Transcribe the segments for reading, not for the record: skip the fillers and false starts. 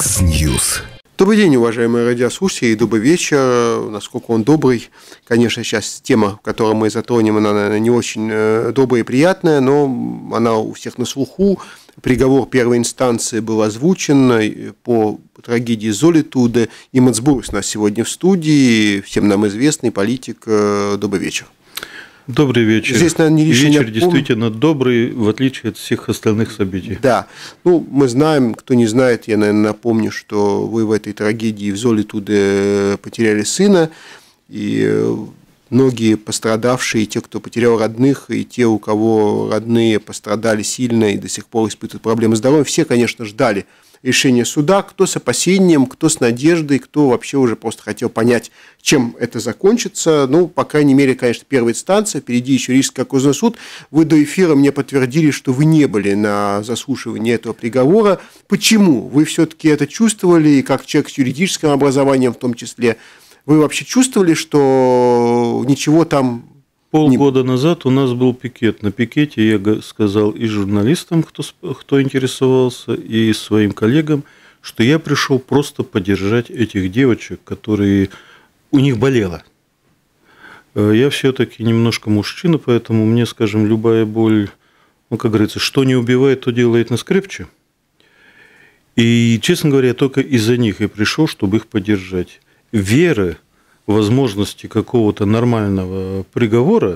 X-News. Добрый день, уважаемые радиослушатели, и добрый вечер. Насколько он добрый, конечно, сейчас тема, которую мы затронем, она, наверное, не очень добрая и приятная, но она у всех на слуху. Приговор первой инстанции был озвучен по трагедии Золитуде. Имац Бурис у нас сегодня в студии, всем нам известный политик. Добрый вечер. Добрый вечер. Здесь, наверное, вечер действительно добрый, в отличие от всех остальных событий. Да. Мы знаем, кто не знает, я, наверное, напомню, что вы в этой трагедии в Золитуде потеряли сына, и многие пострадавшие, и те, кто потерял родных, и те, у кого родные пострадали сильно и до сих пор испытывают проблемы здоровья, все, конечно, ждали решения суда, кто с опасением, кто с надеждой, кто вообще уже просто хотел понять, чем это закончится. По крайней мере, конечно, первая инстанция, впереди еще Рижский окружной суд. Вы до эфира мне подтвердили, что вы не были на заслушивании этого приговора. Почему? Вы все-таки это чувствовали, и как человек с юридическим образованием в том числе, вы вообще чувствовали, что ничего там... Полгода назад у нас был пикет. На пикете я сказал и журналистам, кто интересовался, и своим коллегам, что я пришел просто поддержать этих девочек, которые у них болело. Я все-таки немножко мужчина, поэтому мне, скажем, любая боль, как говорится, что не убивает, то делает нас крепче. И, честно говоря, только из-за них я пришел, чтобы их поддержать. Веры, возможности какого-то нормального приговора,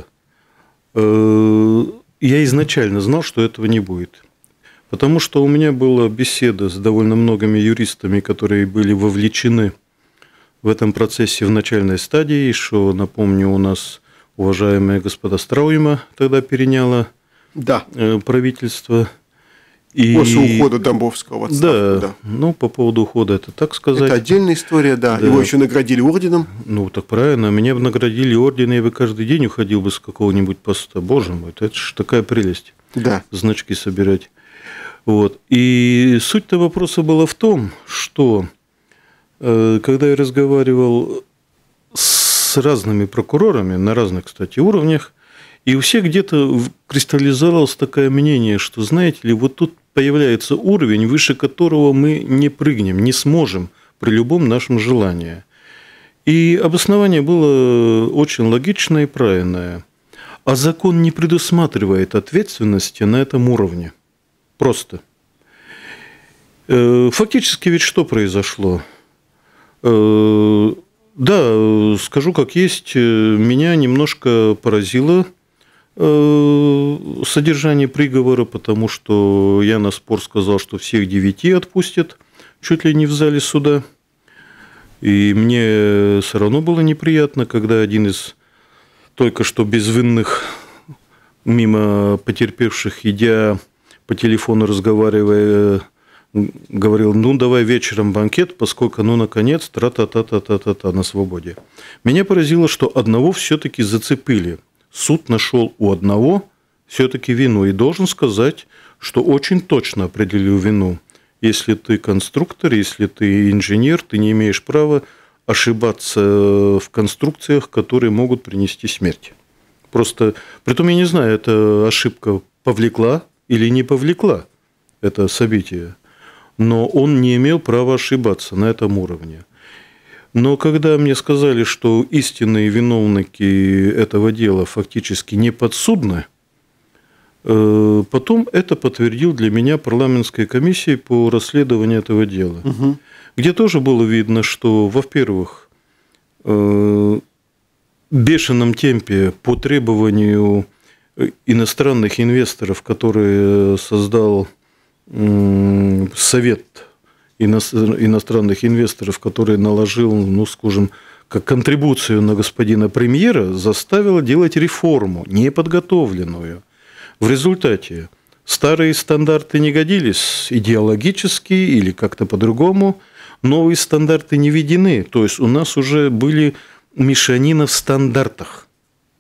я изначально знал, что этого не будет. Потому что у меня была беседа с довольно многими юристами, которые были вовлечены в этом процессе в начальной стадии, что, напомню, у нас уважаемая господа Страуйма тогда переняла правительство. После ухода Домбровского в отставку. Да. По поводу ухода это так сказать. Это отдельная история, да. Его еще наградили орденом. Так правильно. Меня бы наградили орденом, я бы каждый день уходил бы с какого-нибудь поста. Боже мой, это же такая прелесть. Да. Значки собирать. И суть-то вопроса была в том, что когда я разговаривал с разными прокурорами, на разных, кстати, уровнях, и у всех где-то кристаллизовалось такое мнение, что, знаете ли, тут появляется уровень, выше которого мы не прыгнем, не сможем при любом нашем желании. И обоснование было очень логичное и правильное. А закон не предусматривает ответственности на этом уровне. Просто. Фактически ведь что произошло? Да, скажу как есть, меня немножко поразило содержание приговора, потому что я на спор сказал, что всех 9 отпустят чуть ли не в зале суда. И мне все равно было неприятно, когда один из только что безвинных, мимо потерпевших, идя по телефону, разговаривая, говорил: давай вечером банкет, поскольку, наконец, тра-та-та-та-та-та на свободе. Меня поразило, что одного все-таки зацепили. Суд нашел у одного все-таки вину. И должен сказать, что очень точно определил вину. Если ты конструктор, если ты инженер, ты не имеешь права ошибаться в конструкциях, которые могут принести смерть. Просто, притом я не знаю, эта ошибка повлекла или не повлекла это событие. Но он не имел права ошибаться на этом уровне. Но когда мне сказали, что истинные виновники этого дела фактически не подсудны, потом это подтвердил для меня парламентская комиссия по расследованию этого дела, где тоже было видно, что, во-первых, в бешеном темпе по требованию иностранных инвесторов, которые создал Совет иностранных инвесторов, который наложил, скажем, как контрибуцию на господина премьера, заставила делать реформу, неподготовленную. В результате старые стандарты не годились идеологически или как-то по-другому, новые стандарты не введены. То есть у нас уже были мешанина в стандартах.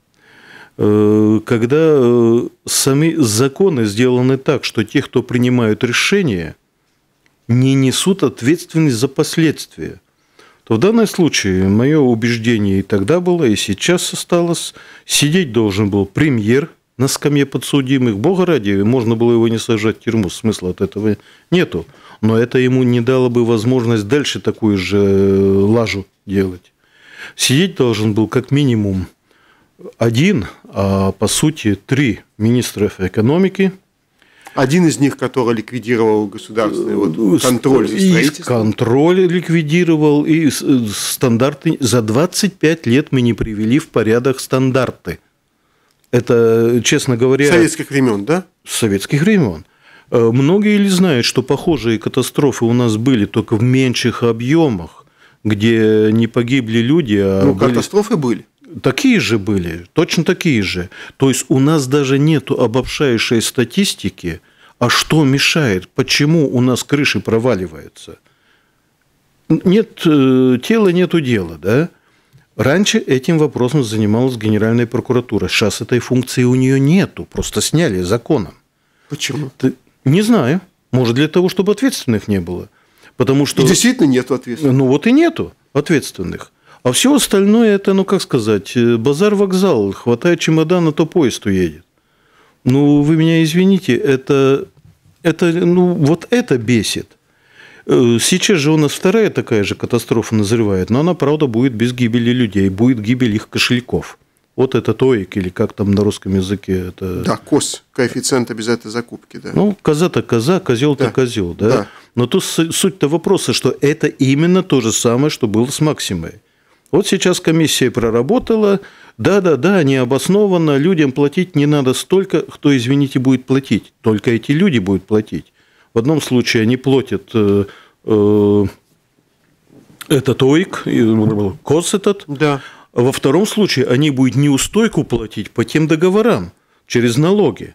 Когда сами законы сделаны так, что те, кто принимают решения, не несут ответственность за последствия, то в данном случае мое убеждение и тогда было, и сейчас осталось: сидеть должен был премьер на скамье подсудимых. Бога ради, можно было его не сажать в тюрьму, смысла от этого нету. но это ему не дало бы возможность дальше такую же лажу делать. Сидеть должен был как минимум один, а по сути 3 министра экономики. Один из них, который ликвидировал государственный контроль за строительством. И контроль ликвидировал, и стандарты. За 25 лет мы не привели в порядок стандарты. Это, честно говоря... Советских времен, да? Советских времен. Многие ли знают, что похожие катастрофы у нас были только в меньших объемах, где не погибли люди, а катастрофы были. Такие же были, точно такие же. То есть у нас даже нету обобщающей статистики, а что мешает, почему у нас крыши проваливаются. Нет тела, нету дела, да? Раньше этим вопросом занималась Генеральная прокуратура. Сейчас этой функции у нее нету, просто сняли законом. Почему? Не знаю. Может, для того, чтобы ответственных не было. Потому что... И действительно нету ответственных. Ну, вот и нету ответственных. А все остальное, это, как сказать, базар-вокзал. Хватает чемодана, то поезд уедет. Ну, вы меня извините, вот это бесит. Сейчас же у нас вторая такая же катастрофа назревает, но она, правда, будет без гибели людей, будет гибель их кошельков. Вот это ТОИК, или как там на русском языке это... Да, КОС, коэффициент обязательной закупки, да. Ну, коза-то коза, козел-то козел, да? Да. Но тут суть-то вопроса, что это именно то же самое, что было с Максимой. Вот сейчас комиссия проработала, да, необоснованно, людям платить не надо столько, кто, извините, будет платить. Только эти люди будут платить. В одном случае они платят этот ОИК, КОС этот. Да. Во втором случае они будут неустойку платить по тем договорам через налоги.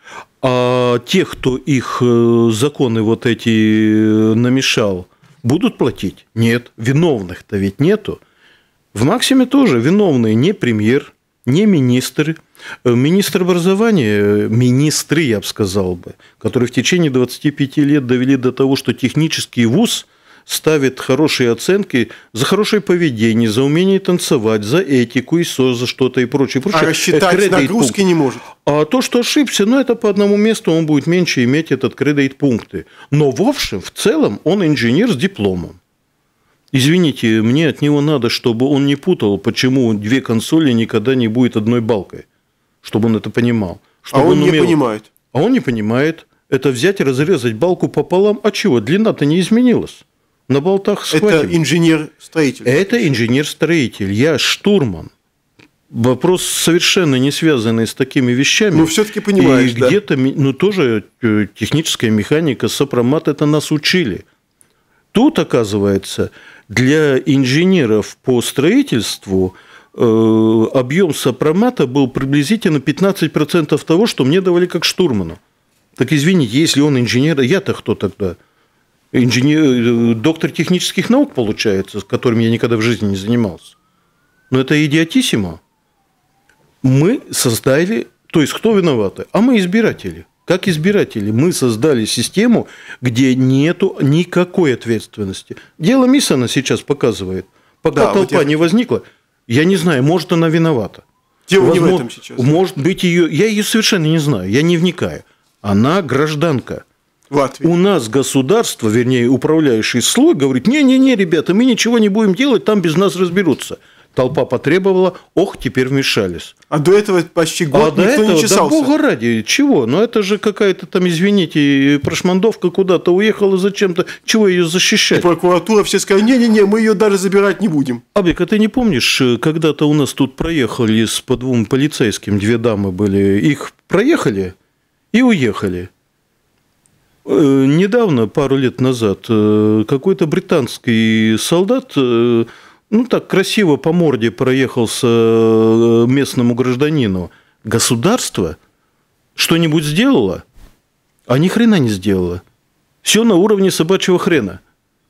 А те, кто их законы вот эти намешал, будут платить? Нет. Виновных-то ведь нету. В Максиме тоже виновные не премьер, не министры. Министр образования, министры, я бы сказал, которые в течение 25 лет довели до того, что технический вуз ставит хорошие оценки за хорошее поведение, за умение танцевать, за этику, ИСО, за что-то и прочее. А рассчитать нагрузки не может. А то, что ошибся, это по одному месту он будет меньше иметь этот кредит-пункты. Но в общем, в целом, он инженер с дипломом. Извините, мне от него надо, чтобы он не путал, почему 2 консоли никогда не будет одной балкой. Чтобы он это понимал. Чтобы он не понимает. А он не понимает. Это взять и разрезать балку пополам. А чего? Длина-то не изменилась. На болтах схватим. Это инженер-строитель. Это инженер-строитель. Я штурман. Вопрос совершенно не связанный с такими вещами. Но все-таки понимаешь, и где-то, тоже техническая механика, сопромат это нас учили. Тут, оказывается, для инженеров по строительству объем сопромата был приблизительно 15% того, что мне давали как штурману. Так извините, если он инженер, я-то кто тогда? Доктор технических наук, получается, с которым я никогда в жизни не занимался. Но это идиотиссимо. Мы создали... То есть, кто виноваты? А мы избиратели. Как избиратели мы создали систему, где нету никакой ответственности. Дело Миссона сейчас показывает. Пока толпа не возникла, я не знаю, может, она виновата. Дело не в этом сейчас. Может быть, я ее совершенно не знаю, я не вникаю. Она гражданка. У нас государство, вернее, управляющий слой говорит, не-не-не, ребята, мы ничего не будем делать, там без нас разберутся. Толпа потребовала, теперь вмешались. А до этого почти год никто не чесался. Да бога ради, чего? Это же какая-то там, извините, прошмандовка куда-то уехала зачем-то. Чего ее защищать? И прокуратура все сказали, не-не-не, мы ее даже забирать не будем. Абик, а ты не помнишь, когда-то у нас тут проехали по 2 полицейским, 2 дамы были, их проехали и уехали. Недавно, пару лет назад, какой-то британский солдат... так красиво по морде проехался местному гражданину. Государство что-нибудь сделало? А ни хрена не сделало. Все на уровне собачьего хрена.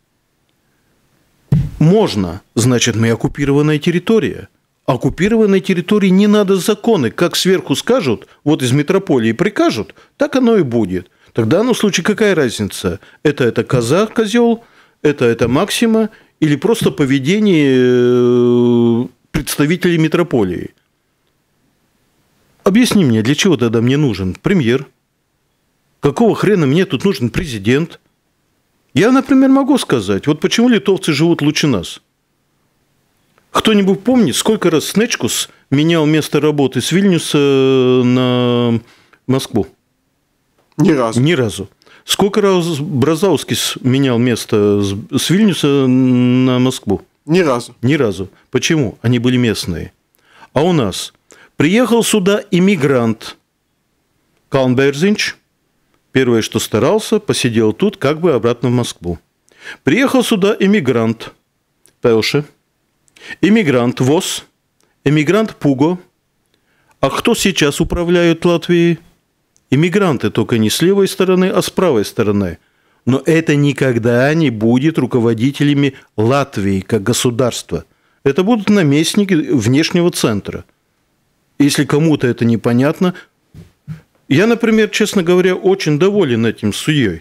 Можно, значит, мы оккупированная территория. Оккупированной территории не надо законы. Как сверху скажут, вот из метрополии прикажут, так оно и будет. Тогда, в случае какая разница? Это коза, козел, это Максима, или просто поведение представителей метрополии. Объясни мне, для чего тогда мне нужен премьер? Какого хрена мне тут нужен президент? Я, например, могу сказать, вот почему литовцы живут лучше нас. Кто-нибудь помнит, сколько раз Снечкус менял место работы с Вильнюса на Москву? Ни разу. Ни разу. Сколько раз Бразаускис менял место с Вильнюса на Москву? Ни разу. Ни разу. Почему? Они были местные. А у нас приехал сюда иммигрант Калнберзинч. Первое, что старался, посидел тут, как бы обратно в Москву. Приехал сюда иммигрант Пелше, иммигрант ВОС, иммигрант Пуго. А кто сейчас управляет Латвией? Иммигранты, только не с левой стороны, а с правой стороны. Но это никогда не будет руководителями Латвии как государства. Это будут наместники внешнего центра. Если кому-то это непонятно, я, например, честно говоря, очень доволен этим судьей.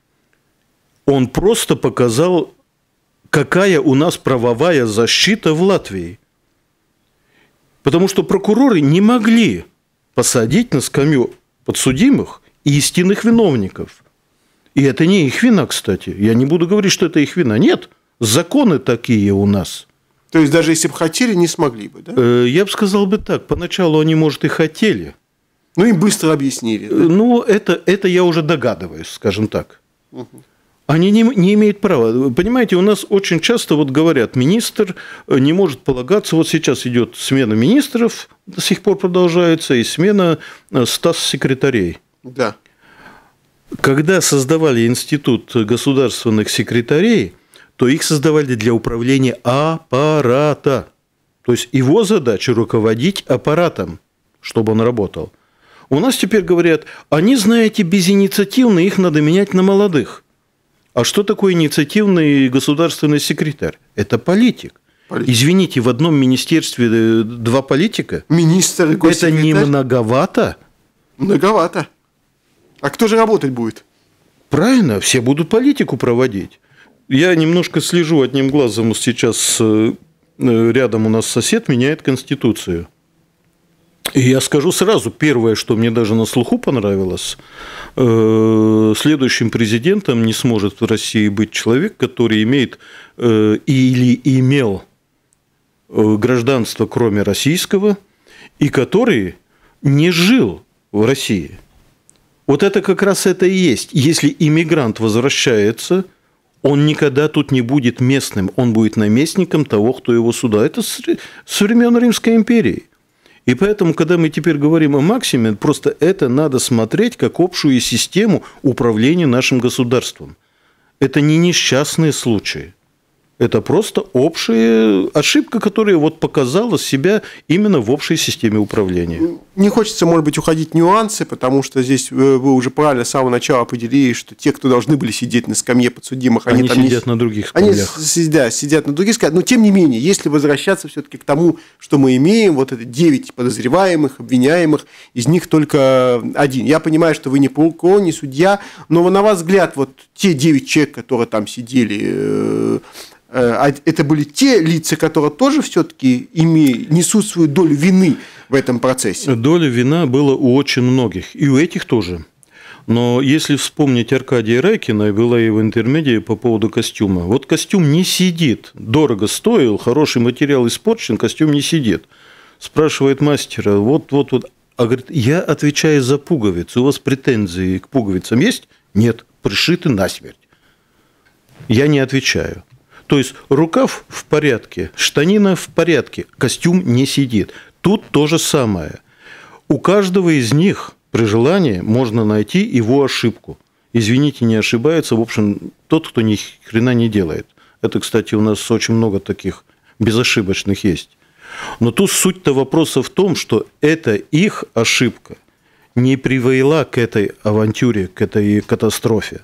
Он просто показал, какая у нас правовая защита в Латвии. Потому что прокуроры не могли посадить на скамью подсудимых и истинных виновников. И это не их вина, кстати. Я не буду говорить, что это их вина. Нет, законы такие у нас. То есть, даже если бы хотели, не смогли бы, да? Я бы сказал бы так. Поначалу они, может, и хотели. Ну, им быстро объяснили. Да? Ну, это я уже догадываюсь, скажем так. Они не имеют права. Понимаете, у нас очень часто вот говорят, министр не может полагаться. Вот сейчас идет смена министров, до сих пор продолжается, и смена статс-секретарей. Да. Когда создавали институт государственных секретарей, то их создавали для управления аппарата. То есть его задача руководить аппаратом, чтобы он работал. У нас теперь говорят, они, знаете, безинициативные, их надо менять на молодых. А что такое инициативный государственный секретарь? Это политик. Извините, в одном министерстве 2 политика? Министр и госсекретарь? Это не многовато? Многовато. А кто же работать будет? Правильно, все будут политику проводить. Я немножко слежу одним глазом сейчас. Рядом у нас сосед меняет Конституцию. И я скажу сразу, первое, что мне даже на слуху понравилось, следующим президентом не сможет в России быть человек, который имеет или имел гражданство, кроме российского, и который не жил в России. Вот это как раз это и есть. Если иммигрант возвращается, он никогда тут не будет местным, он будет наместником того, кто его сюда. Это с времен Римской империи. И поэтому, когда мы теперь говорим о максиме, просто это надо смотреть как общую систему управления нашим государством. Это не несчастные случаи. Это просто общая ошибка, которая вот показала себя именно в общей системе управления. Не хочется, может быть, уходить в нюансы, потому что здесь вы уже правильно с самого начала определили, что те, кто должны были сидеть на скамье подсудимых, они там сидят на других скамьях. Они сидят на других скамьях. Но, тем не менее, если возвращаться все-таки к тому, что мы имеем, вот это 9 подозреваемых, обвиняемых, из них только 1. Я понимаю, что вы не прокурор, не судья, но на ваш взгляд, вот те 9 человек, которые там сидели, это были те лица, которые тоже все-таки несут свою долю вины в этом процессе? Доля вина была у очень многих, и у этих тоже. Но если вспомнить Аркадия Райкина, была и в интермедии по поводу костюма. Вот костюм не сидит, дорого стоил, хороший материал испорчен, костюм не сидит. Спрашивает мастера, вот. А говорит, я отвечаю за пуговицы, у вас претензии к пуговицам есть? Нет, пришиты насмерть. Я не отвечаю. То есть рукав в порядке, штанина в порядке, костюм не сидит. Тут то же самое. У каждого из них при желании можно найти его ошибку. Извините, не ошибается, в общем, тот, кто ни хрена не делает. Это, кстати, у нас очень много таких безошибочных есть. Но тут суть-то вопроса в том, что это их ошибка не привела к этой авантюре, к этой катастрофе.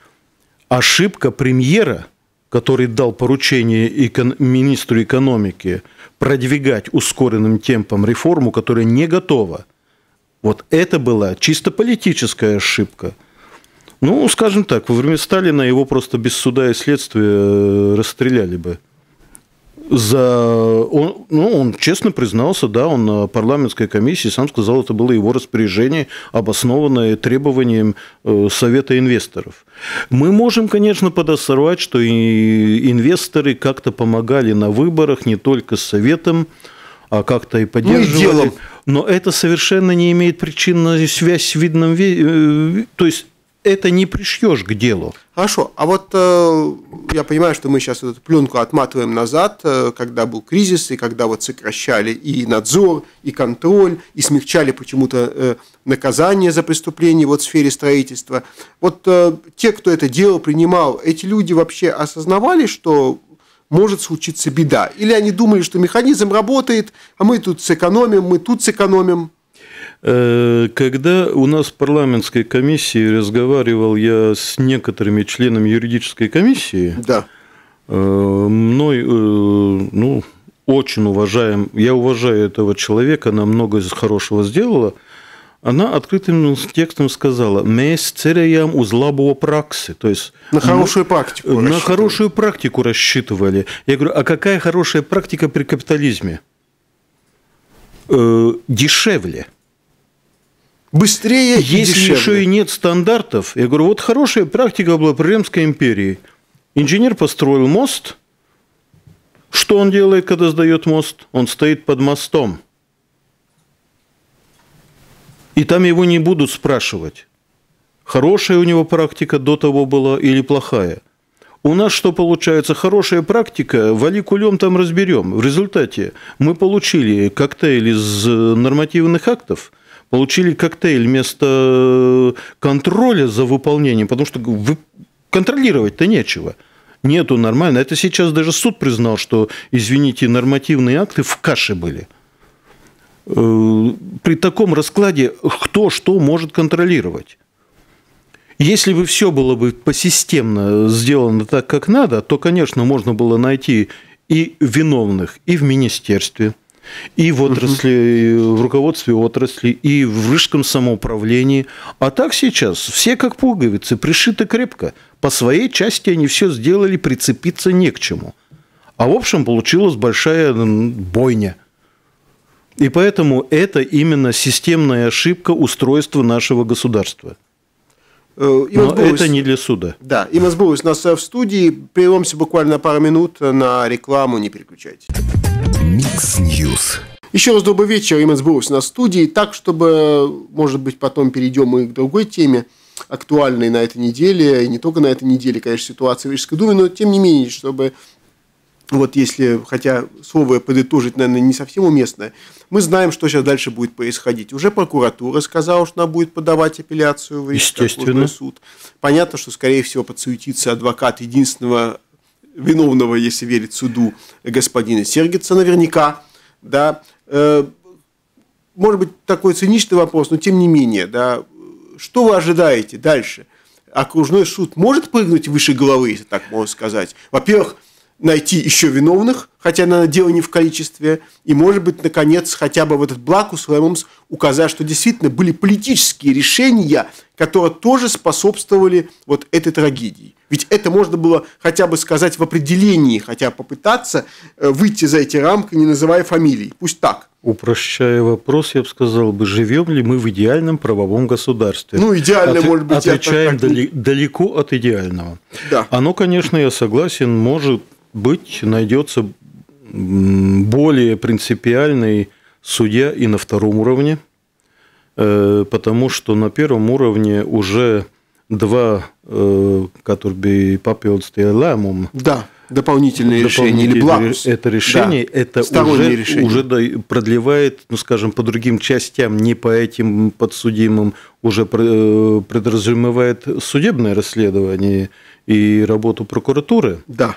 Ошибка премьера, который дал поручение министру экономики продвигать ускоренным темпом реформу, которая не готова. Вот это была чисто политическая ошибка. Ну, скажем так, во время Сталина его просто без суда и следствия расстреляли бы. Он честно признался, да, он на парламентской комиссии сам сказал, это было его распоряжение, обоснованное требованием Совета инвесторов. Мы можем, конечно, подозревать, что и инвесторы как-то помогали на выборах не только с Советом, а как-то и поддерживали. Но это совершенно не имеет причинную связь с видным... То есть это не пришьешь к делу. Хорошо, а вот я понимаю, что мы сейчас эту пленку отматываем назад, когда был кризис, и когда вот сокращали и надзор, и контроль, и смягчали почему-то наказание за преступления вот в сфере строительства. Вот те, кто это дело принимал, эти люди вообще осознавали, что может случиться беда? Или они думали, что механизм работает, а мы тут сэкономим, мы тут сэкономим? Когда у нас в парламентской комиссии разговаривал я с некоторыми членами юридической комиссии, да. Мной, очень уважаем, я уважаю этого человека, она много хорошего сделала, она открытым текстом сказала: «Mēs cerējām uz labo praksi», то есть на хорошую практику. На хорошую практику рассчитывали. Я говорю, а какая хорошая практика при капитализме? Дешевле. Быстрее и если дешевле. Еще и нет стандартов, я говорю, вот хорошая практика была при Римской империи. Инженер построил мост. Что он делает, когда сдает мост? Он стоит под мостом. И там его не будут спрашивать, хорошая у него практика до того была или плохая. У нас что получается? Хорошая практика, вали кулем там разберем. В результате мы получили коктейль из нормативных актов, получили коктейль вместо контроля за выполнением, потому что контролировать-то нечего. Нету нормально. Это сейчас даже суд признал, что, извините, нормативные акты в каше были. При таком раскладе кто что может контролировать? Если бы все было бы посистемно сделано так, как надо, то, конечно, можно было найти и виновных и в министерстве, и в отрасли, в руководстве отрасли, и в Рижском самоуправлении. А так сейчас все как пуговицы, пришиты крепко. По своей части они все сделали, прицепиться не к чему. А в общем получилась большая бойня. И поэтому это именно системная ошибка устройства нашего государства. Но это не для суда. Да, Иманс Бургис у нас в студии. Прервемся буквально на пару минут на рекламу, не переключайтесь. Микс Ньюс. Еще раз добрый вечер, Иманс Бургис у нас в студии. Так, чтобы, может быть, потом перейдем и к другой теме, актуальной на этой неделе, и не только на этой неделе, конечно, ситуация в Рижской думе, но тем не менее, чтобы... Вот если, хотя слово подытожить, наверное, не совсем уместное, мы знаем, что сейчас дальше будет происходить. Уже прокуратура сказала, что она будет подавать апелляцию в Рижский окружной суд. Понятно, что, скорее всего, подсуетится адвокат единственного виновного, если верить суду, господина Сергица, наверняка. Да. Может быть, такой циничный вопрос, но тем не менее, да, что вы ожидаете дальше? Окружной суд может прыгнуть выше головы, если так можно сказать? Во-первых, найти еще виновных, хотя, наверное, дело не в количестве, и, может быть, наконец, хотя бы в этот Блакус Лемомс указать, что действительно были политические решения, которые тоже способствовали вот этой трагедии. Ведь это можно было хотя бы сказать в определении, хотя попытаться выйти за эти рамки, не называя фамилий. Пусть так. Упрощая вопрос, я бы сказал, живем ли мы в идеальном правовом государстве? Ну, идеально, может быть. Отвечаем далеко от идеального. Да. Оно, конечно, я согласен, может быть, найдется более принципиальный судья и на втором уровне, потому что на первом уровне уже два, которые papildus lēmumi. Да, дополнительные решения или Блакус. Это решение, да, это уже продлевает, ну, скажем, по другим частям, не по этим подсудимым, уже подразумевает судебное расследование и работу прокуратуры. Да.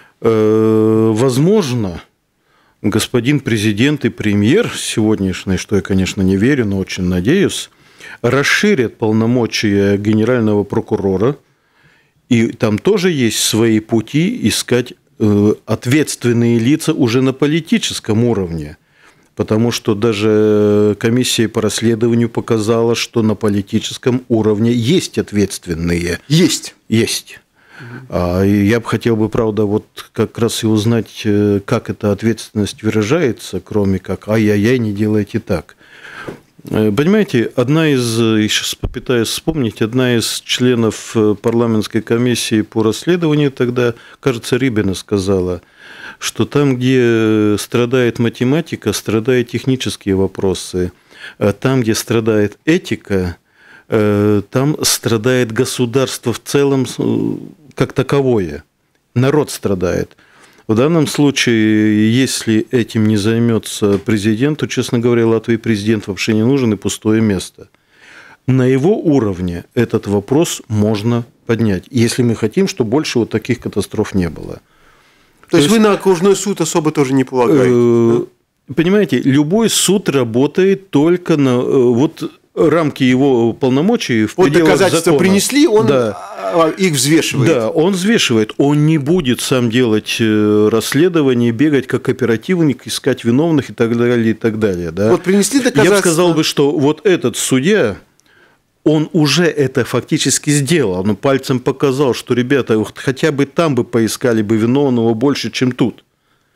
Возможно, господин президент и премьер сегодняшний, что я, конечно, не верю, но очень надеюсь, расширят полномочия генерального прокурора, и там тоже есть свои пути искать ответственные лица уже на политическом уровне, потому что даже комиссия по расследованию показала, что на политическом уровне есть ответственные. Есть. И я бы хотел бы, правда, вот как раз и узнать, как эта ответственность выражается, кроме как «ай-яй-яй, не делайте так». Понимаете, сейчас попытаюсь вспомнить, одна из членов парламентской комиссии по расследованию тогда, кажется, Рыбина сказала, что там, где страдает математика, страдают технические вопросы, а там, где страдает этика, там страдает государство в целом как таковое, народ страдает. В данном случае, если этим не займется президент, то, честно говоря, Латвии президент вообще не нужен и пустое место. На его уровне этот вопрос можно поднять, если мы хотим, чтобы больше вот таких катастроф не было. То есть вы на окружной суд особо тоже не полагаете? Понимаете, любой суд работает только на рамки его полномочий в пределах доказательства закона. Принесли, он их взвешивает. Да, он взвешивает. Он не будет сам делать расследование, бегать как оперативник, искать виновных и так далее, и так далее. Да? Вот принесли доказательства. Я бы сказал, что вот этот судья, он уже это фактически сделал. Он пальцем показал, что, ребята, хотя бы там бы поискали бы виновного больше, чем тут.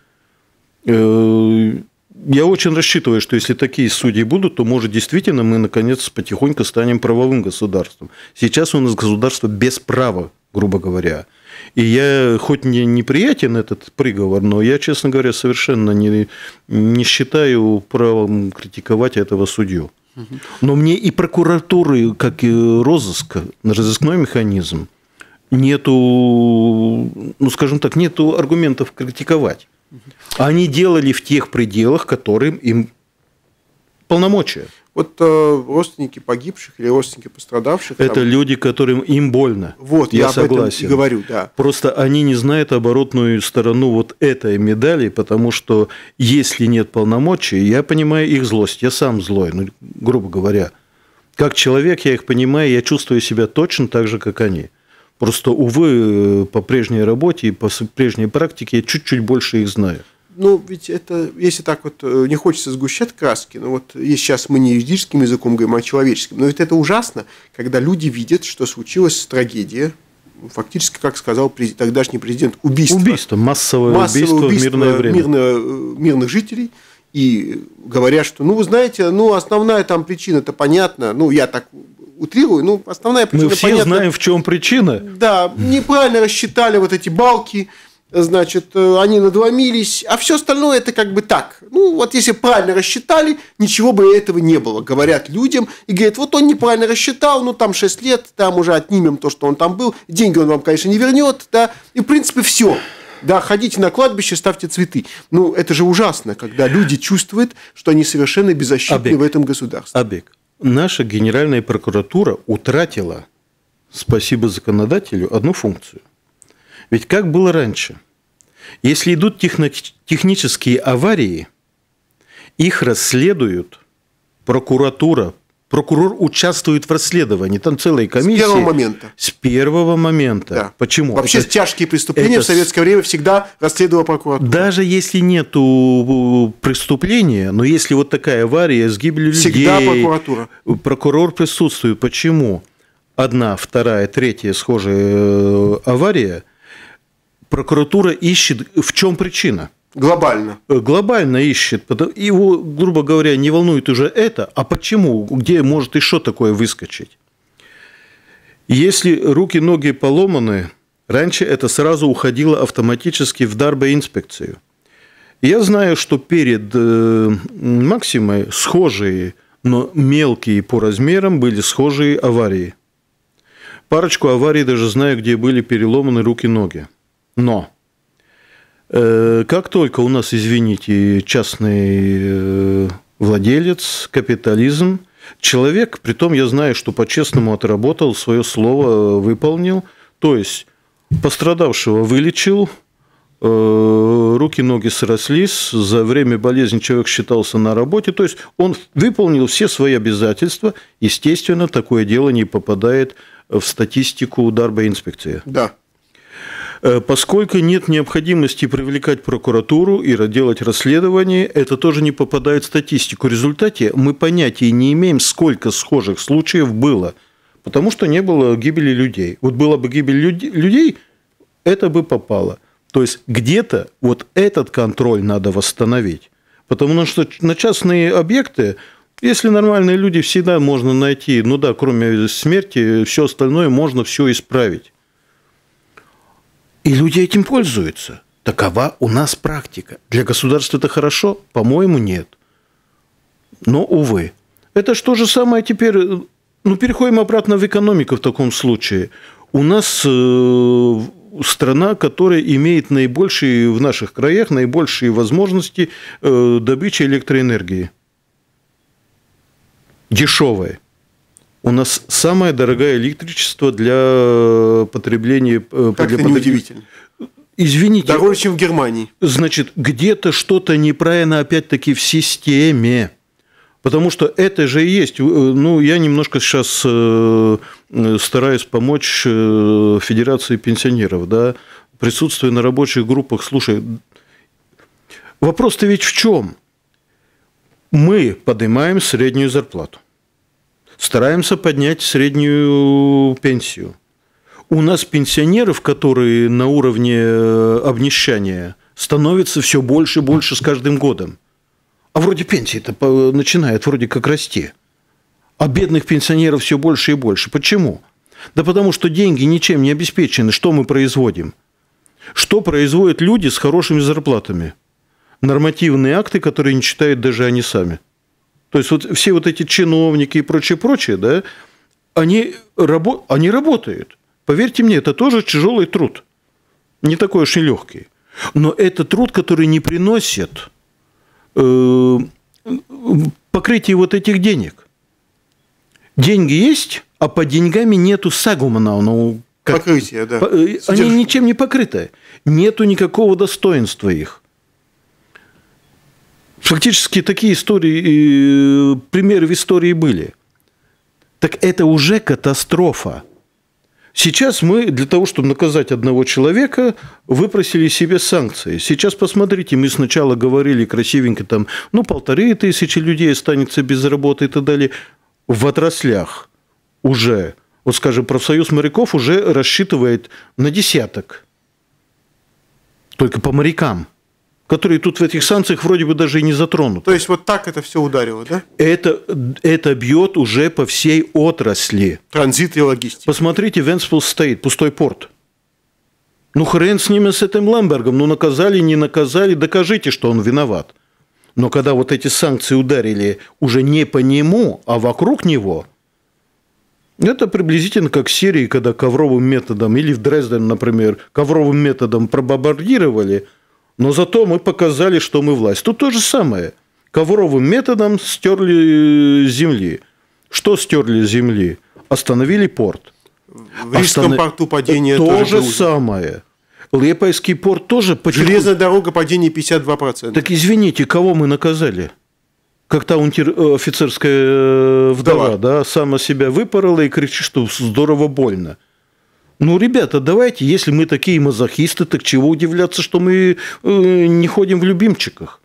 Я очень рассчитываю, что если такие судьи будут, то, может, действительно мы, наконец, потихоньку станем правовым государством. Сейчас у нас государство без права, грубо говоря. И я, хоть мне неприятен этот приговор, но я, честно говоря, совершенно не считаю правом критиковать этого судью. Но мне и прокуратуры, как и розыскной механизм, нету аргументов критиковать. Они делали в тех пределах, которым им полномочия. Вот родственники погибших или родственники пострадавших. Это люди, которым им больно. Вот, я согласен. Об этом и говорю, да. Просто они не знают оборотную сторону вот этой медали, потому что если нет полномочий, я понимаю их злость. Я сам злой, грубо говоря. Как человек я их понимаю, я чувствую себя точно так же, как они. Просто, увы, по прежней работе и по прежней практике я чуть-чуть больше их знаю. Ну, ведь это, если так вот, не хочется сгущать краски, но вот если сейчас мы не юридическим языком говорим, а человеческим, но ведь это ужасно, когда люди видят, что случилась трагедия, фактически, как сказал тогдашний президент, убийство. Массовое убийство в мирное время. Мирных жителей. И говорят, что, вы знаете, основная там причина-то понятна, я так утрирую, основная причина понятна. Мы все знаем, в чем причина. Да, неправильно рассчитали вот эти балки, значит, они надломились, а все остальное это как бы так. Вот если правильно рассчитали, ничего бы этого не было, говорят людям. И говорят, вот он неправильно рассчитал, там 6 лет, там уже отнимем то, что он там был, деньги он вам, конечно, не вернет, да, и в принципе все. Да, ходите на кладбище, ставьте цветы. Это же ужасно, когда люди чувствуют, что они совершенно беззащитны в этом государстве. Абек, наша Генеральная прокуратура утратила, спасибо законодателю, одну функцию. Ведь как было раньше? Если идут технические аварии, их расследуют прокуратура. Прокурор участвует в расследовании. Там целая комиссия. С первого момента. С первого момента. Да. Почему? Вообще тяжкие преступления в советское время всегда расследовала прокуратура. Даже если нету преступления, но если вот такая авария с гибелью людей... Всегда прокуратура. Прокурор присутствует. Почему? Одна, вторая, третья схожая авария. Прокуратура ищет, в чем причина. Глобально. Глобально ищет. Его, грубо говоря, не волнует уже это. А почему? Где может еще такое выскочить? Если руки-ноги поломаны, раньше это сразу уходило автоматически в дарбоинспекцию. Я знаю, что перед Максимой схожие, но мелкие по размерам были схожие аварии. Парочку аварий даже знаю, где были переломаны руки-ноги. Но как только у нас, извините, частный владелец, капитализм, человек, притом я знаю, что по-честному отработал, свое слово выполнил, то есть пострадавшего вылечил, руки-ноги срослись, за время болезни человек считался на работе, то есть он выполнил все свои обязательства, естественно, такое дело не попадает в статистику дарбоинспекции. Да. Поскольку нет необходимости привлекать прокуратуру и делать расследование, это тоже не попадает в статистику. В результате мы понятия не имеем, сколько схожих случаев было, потому что не было гибели людей. Вот была бы гибель людей, это бы попало. То есть где-то вот этот контроль надо восстановить. Потому что на частные объекты, если нормальные люди, всегда можно найти, ну да, кроме смерти, все остальное можно все исправить. И люди этим пользуются. Такова у нас практика. Для государства это хорошо? По-моему, нет. Но, увы. Это же то же самое теперь. Ну, переходим обратно в экономику в таком случае. У нас страна, которая имеет наибольшие, в наших краях, наибольшие возможности добычи электроэнергии. Дешевое. У нас самое дорогое электричество для потребления... Как это неудивительно. Извините. Дороже, чем в Германии. Значит, где-то что-то неправильно опять-таки в системе. Потому что это же и есть. Ну, я немножко сейчас стараюсь помочь Федерации пенсионеров, да, присутствуя на рабочих группах. Слушай, вопрос-то ведь в чем? Мы поднимаем среднюю зарплату, стараемся поднять среднюю пенсию. У нас пенсионеров, которые на уровне обнищания, становится все больше и больше с каждым годом. А вроде пенсии-то начинает вроде как расти. А бедных пенсионеров все больше и больше. Почему? Да потому что деньги ничем не обеспечены. Что мы производим? Что производят люди с хорошими зарплатами? Нормативные акты, которые не читают даже они сами. То есть, вот все вот эти чиновники и прочее, да, они работают. Поверьте мне, это тоже тяжелый труд. Не такой уж и легкий. Но это труд, который не приносит покрытие вот этих денег. Деньги есть, а под деньгами нету сагумана. Ну, покрытие, да. Они ничем не покрыты. Нету никакого достоинства их. Фактически такие истории, примеры в истории были. Так это уже катастрофа. Сейчас мы для того, чтобы наказать одного человека, выпросили себе санкции. Сейчас посмотрите, мы сначала говорили красивенько, там, 1500 людей останется без работы и так далее. В отраслях уже, вот скажем, профсоюз моряков уже рассчитывает на десяток. Только по морякам, которые тут в этих санкциях вроде бы даже и не затронуты. То есть, вот так это все ударило, да? Это бьет уже по всей отрасли. Транзит и логистика. Посмотрите, Вентспилс стоит, пустой порт. Ну, хрен с ними, с этим Лембергом. Ну, наказали, не наказали, докажите, что он виноват. Но когда вот эти санкции ударили уже не по нему, а вокруг него, это приблизительно как в Сирии, когда ковровым методом, или в Дрезден, например, ковровым методом пробомбардировали, но зато мы показали, что мы власть. Тут то же самое. Ковровым методом стерли с земли. Что стерли с земли? Остановили порт. В Рижском порту падение то же самое. Лепойский порт тоже... Железная дорога, падение 52%. Так извините, кого мы наказали? Как та офицерская вдова, да, сама себя выпорола и кричит, что здорово больно. Ну, ребята, давайте, если мы такие мазохисты, так чего удивляться, что мы не ходим в любимчиках?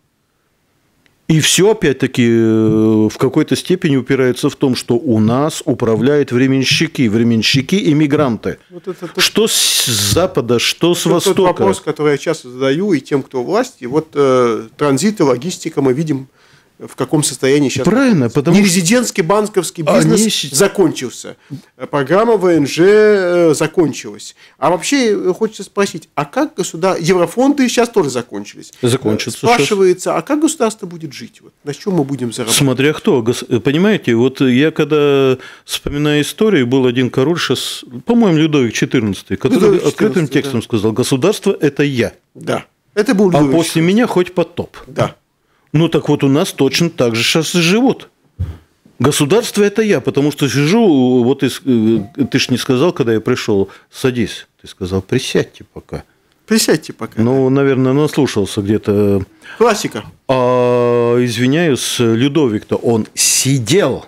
И все, опять-таки, в какой-то степени упирается в том, что у нас управляют временщики иммигранты. Вот это что с запада, что с востока. Тот вопрос, который я часто задаю и тем, кто у власти. Вот транзит и логистика мы видим, в каком состоянии сейчас. Правильно, потому что нерезидентский банковский бизнес закончился. Программа ВНЖ закончилась. А вообще хочется спросить, а как еврофонды сейчас тоже закончились? Закончатся. Спрашивается, сейчас. А как государство будет жить? Вот, на чем мы будем зарабатывать? Смотря кто. Понимаете, вот я когда вспоминаю историю, был один король, сейчас, по-моему, Людовик XIV, который открытым текстом сказал: государство – это я. Да. Это был Людовик. А после меня хоть потоп. Да. Ну, так вот у нас точно так же сейчас и живут. Государство – это я, потому что сижу, вот ты ж не сказал, когда я пришел, садись. Ты сказал, присядьте пока. Присядьте пока. Ну, наверное, наслушался где-то. Классика. Извиняюсь, Людовик-то он сидел.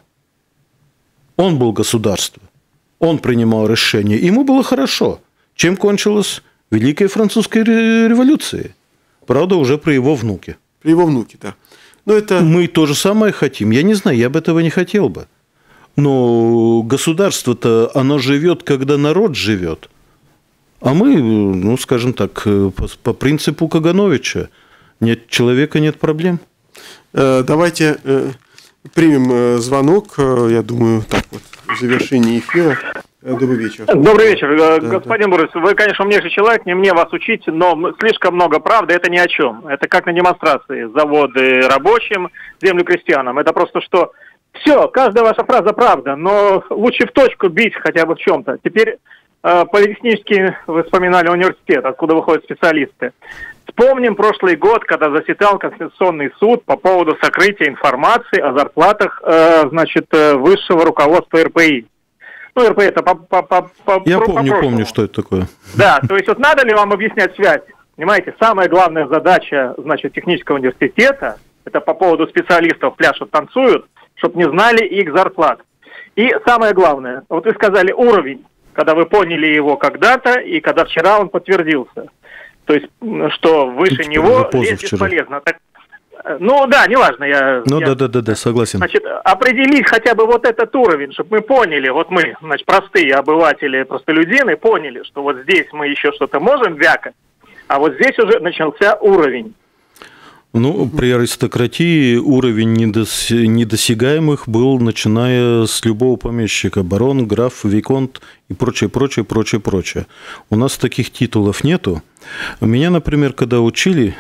Он был государство. Он принимал решения. Ему было хорошо. Чем кончилась Великая Французская революция? Правда, уже при его внуке. При его внуке, да. Но это... Мы то же самое хотим. Я не знаю, я бы этого не хотел бы. Но государство-то, оно живет, когда народ живет. А мы, ну, скажем так, по принципу Кагановича, нет человека, нет проблем. Давайте примем звонок, я думаю, так вот, в завершении эфира. Добрый вечер. Добрый вечер. Господин Бурис, вы, конечно, умнейший человек, не мне вас учить, но слишком много правды, это ни о чем. Это как на демонстрации. Заводы рабочим, землю крестьянам. Это просто что... Все, каждая ваша фраза правда, но лучше в точку бить хотя бы в чем-то. Теперь политехнический, вы вспоминали университет, откуда выходят специалисты. Вспомним прошлый год, когда заседал Конституционный суд по поводу сокрытия информации о зарплатах, высшего руководства РПИ. Ну, РПИ это Я помню, что это такое. Да, то есть вот надо ли вам объяснять связь? Понимаете, самая главная задача, технического университета, это по поводу специалистов пляшут, танцуют, чтобы не знали их зарплат. И самое главное, вот вы сказали уровень, когда вы поняли его когда-то, и когда вчера он подтвердился. То есть, что выше него лезть бесполезно. Так, ну да, неважно. Да, согласен. Значит, определить хотя бы вот этот уровень, чтобы мы поняли, вот мы, простые обыватели, простолюдины, поняли, что вот здесь мы еще что-то можем вякать, а вот здесь уже начался уровень. Ну, при аристократии уровень недосягаемых был, начиная с любого помещика. Барон, граф, виконт и прочее. У нас таких титулов нету. Меня, например, когда учили,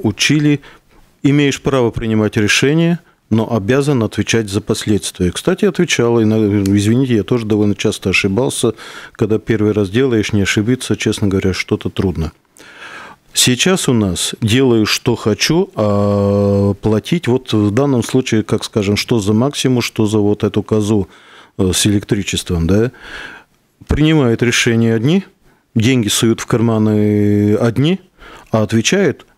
имеешь право принимать решения, но обязан отвечать за последствия. Кстати, отвечал. Извините, я тоже довольно часто ошибался. Когда первый раз делаешь, не ошибиться, честно говоря, что-то трудно. Сейчас у нас делаю, что хочу, а платить, вот в данном случае, как скажем, что за Максиму, что за вот эту козу с электричеством, да, принимают решения одни, деньги суют в карманы одни, а отвечают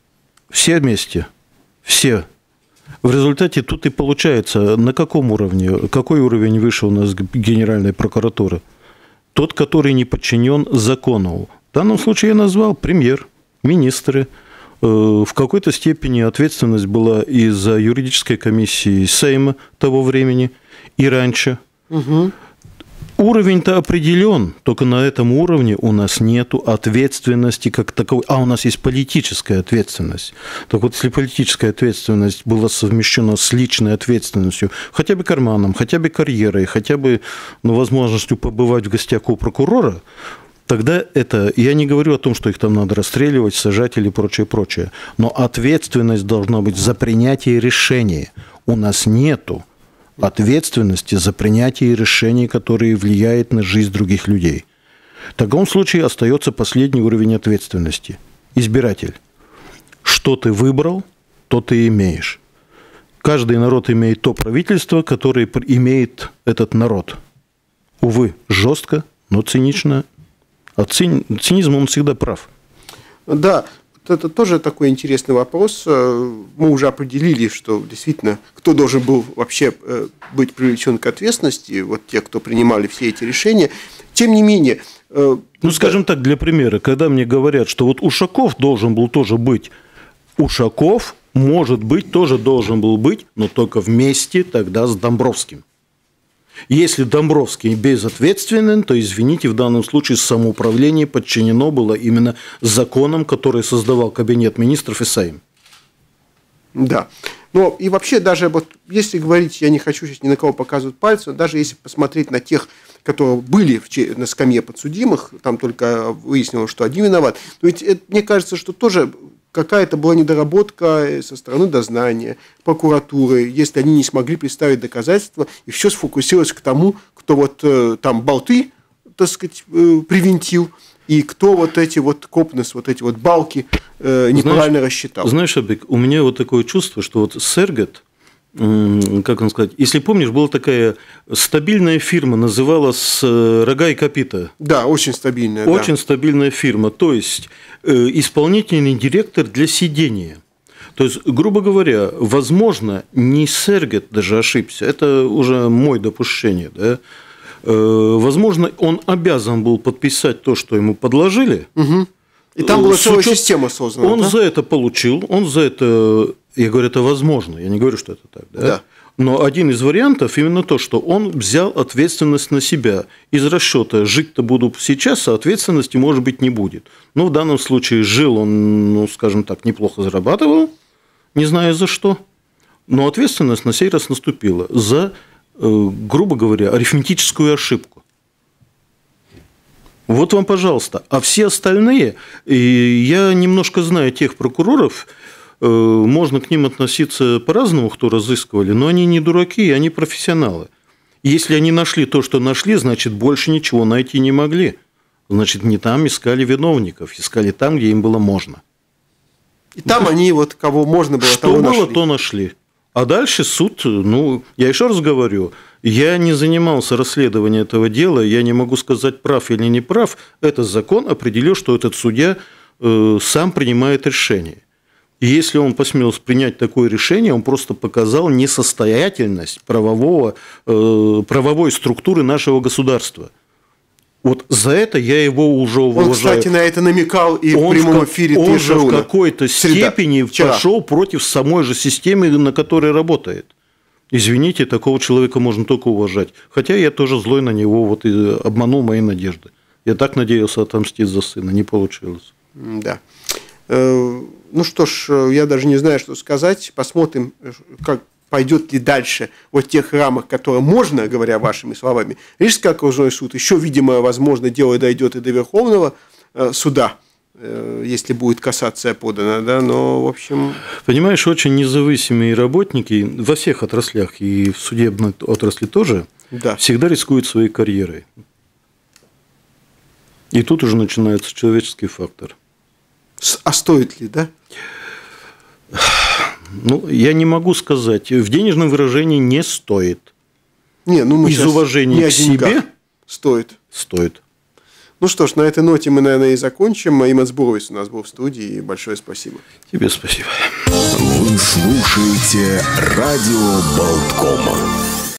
все вместе, все. В результате тут и получается, на каком уровне, какой уровень выше у нас Генеральной прокуратуры? Тот, который не подчинен закону. В данном случае я назвал премьер. Министры. В какой-то степени ответственность была и за юридической комиссии Сейма того времени, и раньше. Угу. Уровень-то определен, только на этом уровне у нас нет ответственности как таковой, а у нас есть политическая ответственность. Так вот, если политическая ответственность была совмещена с личной ответственностью, хотя бы карманом, хотя бы карьерой, хотя бы возможностью побывать в гостях у прокурора, тогда это, я не говорю о том, что их там надо расстреливать, сажать или прочее, но ответственность должна быть за принятие решения. У нас нету ответственности за принятие решений, которые влияют на жизнь других людей. В таком случае остается последний уровень ответственности. Избиратель. Что ты выбрал, то ты имеешь. Каждый народ имеет то правительство, которое имеет этот народ. Увы, жестко, но цинично. А цинизм, он всегда прав. Да, это тоже такой интересный вопрос. Мы уже определили, что действительно, кто должен был вообще быть привлечен к ответственности, вот те, кто принимали все эти решения. Тем не менее... скажем так, для примера, когда мне говорят, что вот Ушаков должен был тоже быть, Ушаков, может быть, тоже должен был быть, но только вместе тогда с Домбровским. Если Домбровский безответственен, то, извините, в данном случае самоуправление подчинено было именно законам, которые создавал Кабинет министров и Сейм. Да. Но и вообще даже вот если говорить, я не хочу сейчас ни на кого показывать пальцем, даже если посмотреть на тех, которые были на скамье подсудимых, там только выяснилось, что один виноват. Но ведь мне кажется, что тоже какая-то была недоработка со стороны дознания, прокуратуры, если они не смогли представить доказательства, и все сфокусировалось к тому, кто вот там болты, так сказать, привинтил, и кто вот эти вот копнес, вот эти вот балки неправильно рассчитал. Знаешь, Абик, у меня вот такое чувство, что вот Сергет, как он сказать, если помнишь, была такая стабильная фирма, называлась «Рога и копыта». Да, очень стабильная. Очень стабильная фирма, то есть исполнительный директор для сидения. То есть, грубо говоря, возможно, не Сергет даже ошибся, это уже мое допущение, да? Возможно, он обязан был подписать то, что ему подложили. Угу. И там была целая система создана. Он за это получил, он за это... Я говорю, это возможно, я не говорю, что это так. Да? Но один из вариантов именно то, что он взял ответственность на себя. Из расчета жить-то буду сейчас, а ответственности, может быть, не будет. Но в данном случае жил он, ну, скажем так, неплохо зарабатывал, не знаю за что. Но ответственность на сей раз наступила за, грубо говоря, арифметическую ошибку. Вот вам, пожалуйста. А все остальные, я немножко знаю тех прокуроров, можно к ним относиться по-разному, кто разыскивали, но они не дураки, они профессионалы. Если они нашли то, что нашли, значит, больше ничего найти не могли. Значит, не там искали виновников, искали там, где им было можно. И там они вот кого можно было, что того было, нашли. то нашли. А дальше суд, ну, я еще раз говорю, я не занимался расследованием этого дела, я не могу сказать, прав или не прав. Этот закон определил, что этот судья сам принимает решение. И если он посмел принять такое решение, он просто показал несостоятельность правовой структуры нашего государства. Вот за это я его уже уважаю. Он, кстати, на это намекал и в прямом эфире. Он же в какой-то степени пошел против самой же системы, на которой работает. Извините, такого человека можно только уважать. Хотя я тоже злой на него, вот и обманул мои надежды. Я так надеялся отомстить за сына, не получилось. Да. Ну что ж, я даже не знаю, что сказать. Посмотрим, как пойдет ли дальше вот в тех рамках, которые можно, говоря вашими словами. Рижский окружной суд еще, видимо, возможно, дело дойдет и до Верховного суда, если будет кассация подана, да, но, в общем... Понимаешь, очень независимые работники во всех отраслях, и в судебной отрасли тоже, да, всегда рискуют своей карьерой. И тут уже начинается человеческий фактор. А стоит ли, да? Ну, я не могу сказать. В денежном выражении не стоит. Не, ну мы из уважения к себе стоит. Стоит. Ну что ж, на этой ноте мы, наверное, и закончим. Иман Збуровец у нас был в студии. Большое спасибо. Тебе спасибо. Вы слушаете радио Болткома.